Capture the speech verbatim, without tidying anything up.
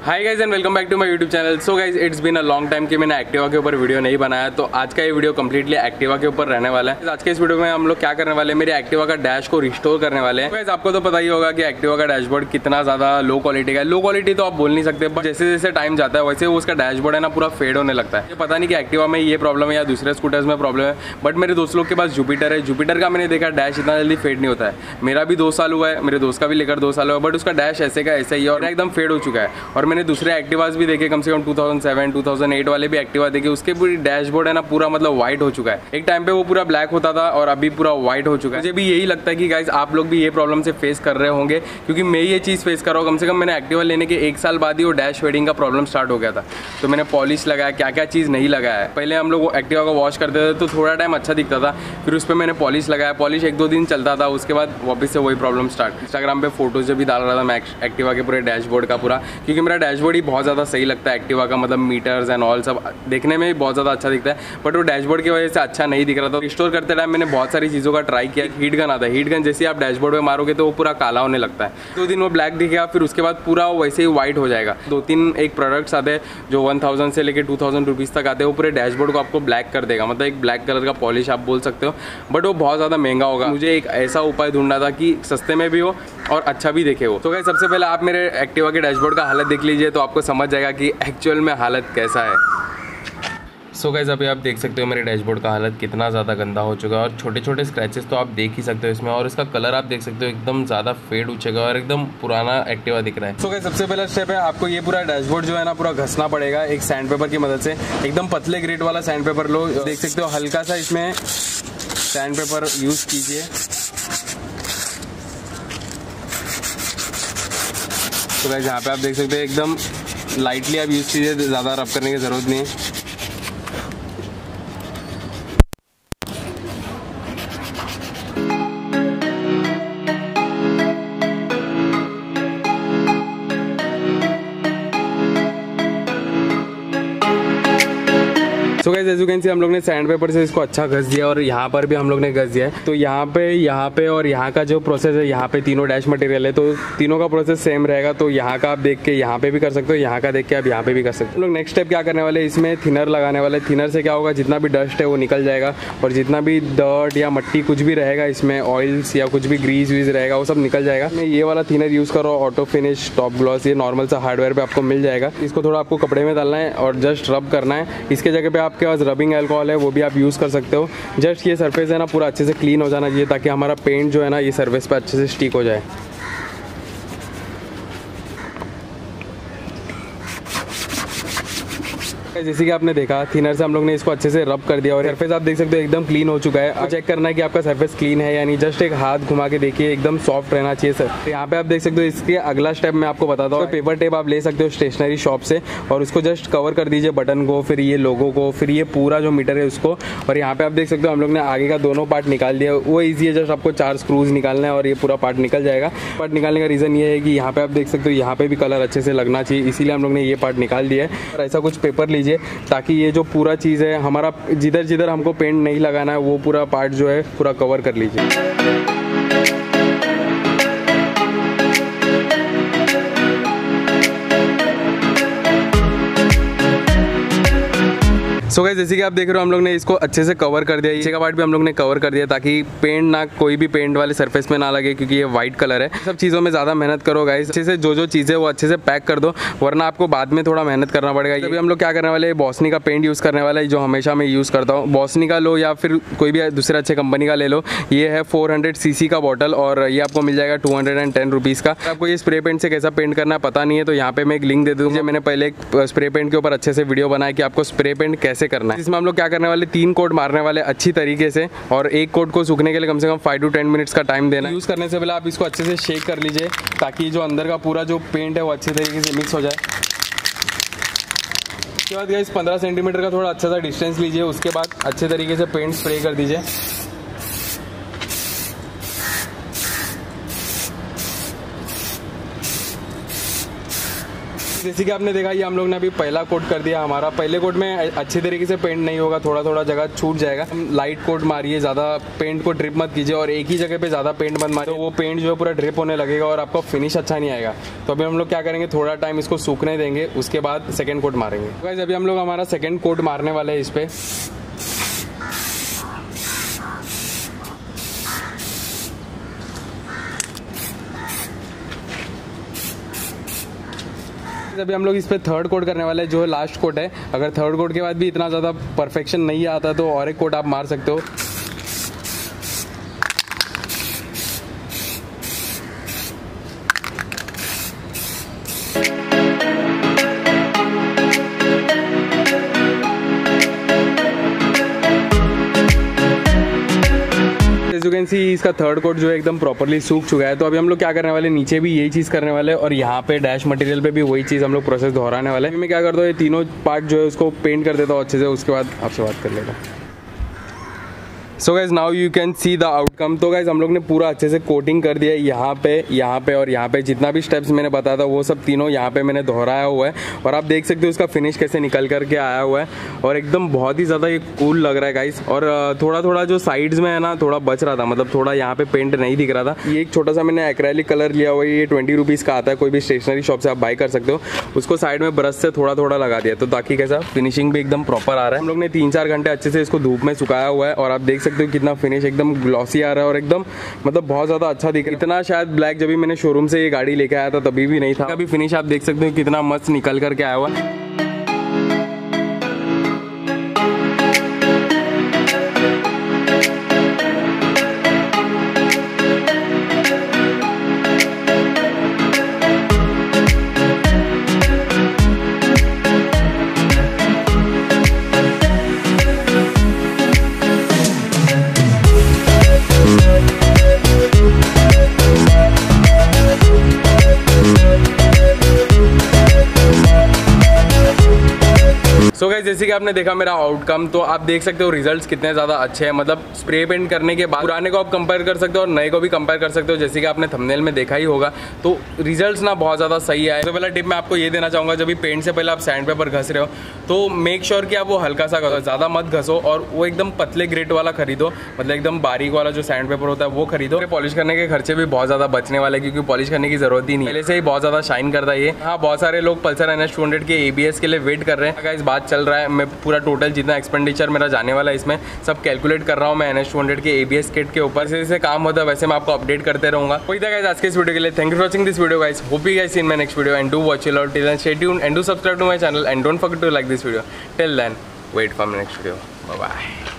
Hi guys and welcome back to my YouTube channel. So guys it's been a long time कि मैंने Activa के ऊपर video नहीं बनाया, तो आज का ये वीडियो कंप्लीटली एक्टिवा के ऊपर रहने वाला है। आज के इस वीडियो में हम लोग क्या करने वाले हैं, मेरे एक्टिवा का डैश को रिस्टोर करने वाले हैं। गाइज आपको तो पता ही होगा कि एक्टिवा का डैशबोर्ड कितना ज़्यादा लो क्वालिटी का है। लो क्वालिटी तो आप बोल नहीं सकते, बट जैसे जैसे टाइम जाता है वैसे उसका डैशबोर्ड है ना पूरा फेड होने लगता है। पता नहीं कि एक्टिवा में ये प्रॉब्लम है या दूसरे स्कूटर्स में प्रॉब्लम है, बट मेरे दोस्त लोग के पास जुपिटर है। जुपिटर का मैंने देखा डैश इतना जल्दी फेड नहीं होता है। मेरा भी दो साल हुआ है, मेरे दोस्त का भी लेकर दो साल हुआ है, बट उसका डैश ऐसे का ऐसे ही है और एकदम फेड हो चुका है। और मैंने दूसरे एक्टिवा भी देखे, कम से कम two thousand seven, two thousand eight वाले भी एक्टिवा देखे, उसके पूरी डैशबोर्ड है ना पूरा मतलब वाइट हो चुका है। एक टाइम पे वो पूरा ब्लैक होता था और अभी पूरा वाइट हो चुका है। मुझे भी यही लगता है कि गाइज आप लोग भी ये प्रॉब्लम से फेस कर रहे होंगे, क्योंकि मैं ये चीज़ फेस कर रहा हूँ। कम से कम मैंने एक्टिवा लेने के एक साल बाद ही वो डैश फेडिंग का प्रॉब्लम स्टार्ट हो गया था। तो मैंने पॉलिश लगाया, क्या क्या चीज़ नहीं लगाया है। पहले हम लोग एक्टिवा को वॉश करते थे तो थोड़ा टाइम अच्छा दिखता था, फिर उस पर मैंने पॉलिश लगाया। पॉलिश एक दो दिन चलता था, उसके बाद वापस से वही प्रॉब्लम स्टार्ट। इंस्टाग्राम पे फोटोज भी डाल रहा था मैं एक्टिवा के पूरे डैशबोर्ड का पूरा, क्योंकि मेरा डैशबोर्ड ही बहुत ज़्यादा सही लगता है एक्टिवा का, मतलब मीटर्स एंड ऑल सब देखने में भी बहुत ज़्यादा अच्छा दिखता है, बट वो डैशबोर्ड की वजह से अच्छा नहीं दिख रहा था। रिस्टोर करते टाइम मैंने बहुत सारी चीज़ों का ट्राई किया। हीट गन आता है, हीट गन जैसे आप डैशबोर्ड पे मारोगे तो वो पूरा काला होने लगता है। दो दिन वो ब्लैक दिखेगा, फिर उसके बाद पूरा वैसे ही व्हाइट हो जाएगा। दो तीन एक प्रोडक्ट्स आते हैं जो वन थाउजेंड से लेकर टू थाउजेंड रुपीज़ तक आते हैं, वो पूरे डैशबोर्ड को आपको ब्लैक कर देगा। मतलब एक ब्लैक कलर का पॉलिश आप बोल सकते हो, बट वो बहुत ज़्यादा महंगा होगा। मुझे एक ऐसा उपाय ढूंढना था कि सस्ते में भी हो और अच्छा भी देखे हो। तो गाइस सबसे पहले आप मेरे एक्टिवा के डैशबोर्ड का हालत देख लीजिए, तो आपको समझ जाएगा कि एक्चुअल में हालत कैसा है। सो गाइस अभी आप देख सकते हो मेरे डैशबोर्ड का हालत कितना ज़्यादा गंदा हो चुका है, और छोटे छोटे स्क्रैचेस तो आप देख ही सकते हो इसमें। और इसका कलर आप देख सकते हो एकदम ज़्यादा फेड हो चुका है और एकदम पुराना एक्टिवा दिख रहा है। सो गाइस सबसे पहला स्टेप है, आपको ये पूरा डैशबोर्ड जो है ना पूरा घसना पड़ेगा एक सैंड पेपर की मदद से। एकदम पतले ग्रेड वाला सैंड पेपर लो, देख सकते हो हल्का सा इसमें सैंड पेपर यूज़ कीजिए। तो गाइस यहाँ पे आप देख सकते हो एकदम लाइटली आप यूज़ कीजिए, ज़्यादा रब करने की ज़रूरत नहीं है। So guys as you can see हम लोग ने सैंड पेपर से इसको अच्छा घस दिया, और यहाँ पर भी हम लोग ने घस दिया है। तो यहाँ पे यहाँ पे और यहाँ का जो प्रोसेस है, यहाँ पे तीनों डैश मटेरियल है, तो तीनों का प्रोसेस सेम रहेगा। तो यहाँ का आप देख के यहाँ पे भी कर सकते हो, यहाँ का देख के आप यहाँ पे भी कर सकते हो। हम लोग नेक्स्ट स्टेप क्या करने वाले, इसमें थिनर लगाने वाले। थिनर से क्या होगा, जितना भी डस्ट है वो निकल जाएगा, और जितना भी डर्ट या मट्टी कुछ भी रहेगा इसमें, ऑयल्स या कुछ भी ग्रीस वीज रहेगा, वो सब निकल जाएगा। मैं ये वाला थिनर यूज़ करो, ऑटो फिनिश टॉप ग्लॉस, ये नॉर्मल सा हार्डवेयर पे आपको मिल जाएगा। इसको थोड़ा आपको कपड़े में डालना है और जस्ट रब करना है। इसके जगह पे आपके पास रबिंग एल्कोहल है, वो भी आप यूज़ कर सकते हो। जस्ट ये सरफेस है ना पूरा अच्छे से क्लीन हो जाना चाहिए, ताकि हमारा पेंट जो है ना ये सरफेस पे अच्छे से स्टिक हो जाए। जैसे कि आपने देखा थिनर से हम लोग ने इसको अच्छे से रब कर दिया, और सरफेस आप देख सकते हो एकदम क्लीन हो चुका है। आप चेक करना है कि आपका सरफेस क्लीन है या नहीं, जस्ट एक हाथ घुमा के देखिए, एकदम सॉफ्ट रहना चाहिए सर। तो यहाँ पे आप देख सकते हो इसके अगला स्टेप मैं आपको बताता हूँ। पेपर टेप आप ले सकते हो स्टेशनरी शॉप से, और उसको जस्ट कवर कर दीजिए बटन को, फिर ये लोगो को, फिर ये पूरा जो मीटर है उसको। और यहाँ पे आप देख सकते हो हम लोग ने आगे का दोनों पार्ट निकाल दिया। वो ईजी है, जस्ट आपको चार स्क्रूज निकालना है और ये पूरा पार्ट निकल जाएगा। पार्ट निकालने का रीज़न ये है कि यहाँ पे आप देख सकते हो यहाँ पे भी कलर अच्छे से लगना चाहिए, इसीलिए हम लोग ने ये पार्ट निकाल दिया है। और ऐसा कुछ पेपर लीजिए, ताकि ये जो पूरा चीज़ है हमारा, जिधर जिधर हमको पेंट नहीं लगाना है वो पूरा पार्ट जो है पूरा कवर कर लीजिए। सो गाइस जैसे कि आप देख रहे हो हम लोग ने इसको अच्छे से कवर कर दिया। नीचे का पार्ट भी हम लोग ने कवर कर दिया, ताकि पेंट ना कोई भी पेंट वाले सरफेस में ना लगे, क्योंकि ये वाइट कलर है। सब चीज़ों में ज़्यादा मेहनत करो गाइस, अच्छे से जो जो चीज़ें वो अच्छे से पैक कर दो, वरना आपको बाद में थोड़ा मेहनत करना पड़ेगा। अभी हम लोग क्या करने वाले, बॉसनी का पेंट यूज़ करने वाला है, जो हमेशा मैं यूज़ करता हूँ। बॉसनी का लो या फिर कोई भी दूसरे अच्छे कंपनी का ले लो। ये है फोर हंड्रेड सी सी का बॉटल, और ये आपको मिल जाएगा two hundred and ten rupees का। आपको ये स्प्रे पेंट से कैसा पेंट करना है पता नहीं है, तो यहाँ पे मैं एक लिंक दे दूँगा। मैंने पहले एक स्प्रे पेंट के ऊपर अच्छे से वीडियो बनाया कि आपको स्प्रे पेंट कैसे करना है। इसमें हम लोग क्या करने वाले, तीन कोट मारने वाले अच्छी तरीके से, और एक कोट को सूखने के लिए कम से कम फाइव टू टेन मिनट्स का टाइम देना। यूज़ करने से पहले आप इसको अच्छे से शेक कर लीजिए, ताकि जो अंदर का पूरा जो पेंट है वो अच्छे तरीके से मिक्स हो जाए। उसके बाद गाइस पंद्रह सेंटीमीटर का थोड़ा अच्छा सा डिस्टेंस लीजिए, उसके बाद अच्छे तरीके से पेंट स्प्रे कर दीजिए। जैसे कि आपने देखा ये हम लोग ने अभी पहला कोट कर दिया हमारा। पहले कोट में अच्छे तरीके से पेंट नहीं होगा, थोड़ा थोड़ा जगह छूट जाएगा। हम लाइट कोट मारिए, ज़्यादा पेंट को ड्रिप मत कीजिए और एक ही जगह पे ज़्यादा पेंट मत मारिए, तो वो पेंट जो है पूरा ड्रिप होने लगेगा और आपका फिनिश अच्छा नहीं आएगा। तो अभी हम लोग क्या करेंगे, थोड़ा टाइम इसको सूखने देंगे, उसके बाद सेकेंड कोट मारेंगे। तो गाइस अभी हम लोग हमारा सेकेंड कोट मारने वाले हैं इस पर। अभी हम लोग इस पे थर्ड कोट करने वाले हैं, जो लास्ट कोट है। अगर थर्ड कोट के बाद भी इतना ज़्यादा परफेक्शन नहीं आता तो और एक कोट आप मार सकते हो। यू कैन सी इसका थर्ड कोट जो है एकदम प्रॉपर्ली सूख चुका है। तो अभी हम लोग क्या करने वाले, नीचे भी यही चीज़ करने वाले और यहाँ पे डैश मटेरियल पे भी वही चीज़ हम लोग प्रोसेस दोहराने वाले हैं। मैं क्या करता हूँ, ये तीनों पार्ट जो है उसको पेंट कर देता हूँ अच्छे से, उसके बाद आपसे बात कर लेता हूँ। So guys now you can see the outcome. तो गाइज हम लोग ने पूरा अच्छे से कोटिंग कर दिया है यहाँ पे, यहाँ पे और यहाँ पे। जितना भी स्टेप्स मैंने बताया था वो सब तीनों यहाँ पे मैंने दोहराया हुआ है और आप देख सकते हो उसका फिनिश कैसे निकल करके आया हुआ है और एकदम बहुत ही ज़्यादा ये कूल लग रहा है गाइज। और थोड़ा थोड़ा जो साइड्स में है ना थोड़ा बच रहा था, मतलब थोड़ा यहाँ पे पेंट नहीं दिख रहा था। ये एक छोटा सा मैंने एक्रेलिक कलर लिया हुआ है, ये ट्वेंटी रुपीज़ का आता है, कोई भी स्टेशनरी शॉप से आप बाई कर सकते हो। उसको साइड में ब्रश से थोड़ा थोड़ा लगा दिया तो ताकि कैसा फिनिशिंग भी एकदम प्रॉपर आ रहा है। हम लोग ने तीन चार घंटे अच्छे से इसको धूप में सुखाया हुआ है और आप देख सकते हो कितना फिनिश एकदम ग्लॉसी आ रहा है और एकदम मतलब बहुत ज़्यादा अच्छा दिख रहा है। इतना शायद ब्लैक जब भी मैंने शोरूम से ये गाड़ी लेके आया था तभी भी नहीं था। अभी फिनिश आप देख सकते हो कितना मस्त निकल करके आया हुआ है। सो गाइस जैसे कि आपने देखा मेरा आउटकम, तो आप देख सकते हो रिजल्ट्स कितने ज़्यादा अच्छे हैं। मतलब स्प्रे पेंट करने के बाद पुराने को आप कंपेयर कर सकते हो और नए को भी कंपेयर कर सकते हो, जैसे कि आपने थंबनेल में देखा ही होगा। तो रिजल्ट्स ना बहुत ज़्यादा सही आए। तो पहला टिप मैं आपको ये देना चाहूँगा, जब भी पेंट से पहले आप सैंड पेपर घस रहे हो तो मेक श्योर कि आप वो हल्का सा घसो, ज़्यादा मत घसो और वो एकदम पतले ग्रेट वाला खरीदो, मतलब एकदम बारीक वाला जो सैंड पेपर होता है वो खरीदो। पॉलिश करने के खर्चे भी बहुत ज़्यादा बचने वाले, क्योंकि पॉलिश करने की जरूरत ही नहीं, पहले से ही बहुत ज़्यादा शाइन करता है ये। हाँ, बहुत सारे लोग पल्सर एन एस टू हंड्रेड के ए बी एस के लिए वेट कर रहे हैं। इस बात चल रहा है, मैं पूरा टोटल जितना एक्सपेंडिचर मेरा जाने वाला है इसमें सब कैलकुलेट कर रहा हूँ मैं एन एस टू हंड्रेड के ए बी एस किट के ऊपर। जैसे जैसे काम होता है वैसे मैं आपको अपडेट करते रहूँगा। कोई था गाइस आज के इस वीडियो के लिए, thank you for watching this video guys, hope you guys see in my next video and do watch it out till then, stay tuned and do subscribe to my channel and don't forget to like this video. Till then wait for my next video, bye bye.